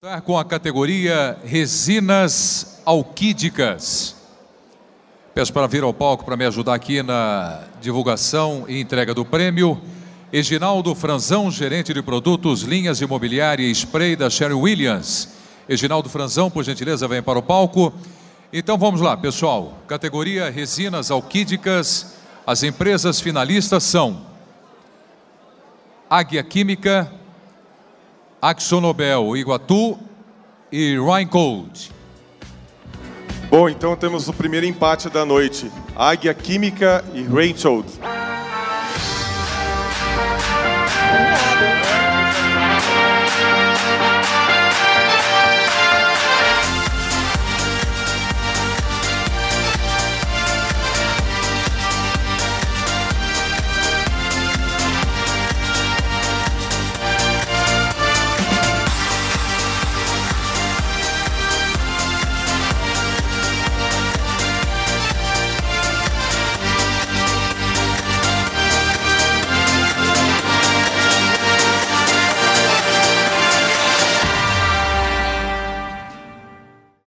Está com a categoria Resinas Alquídicas. Peço para vir ao palco para me ajudar aqui na divulgação e entrega do prêmio. Eginaldo Franzão, gerente de produtos, linhas imobiliária e spray da Sherwin-Williams. Eginaldo Franzão, por gentileza, vem para o palco. Então vamos lá, pessoal. Categoria Resinas Alquídicas. As empresas finalistas são Águia Química, AkzoNobel Iguatu e Rheingold. Bom, então temos o primeiro empate da noite. Águia Química e Rheingold.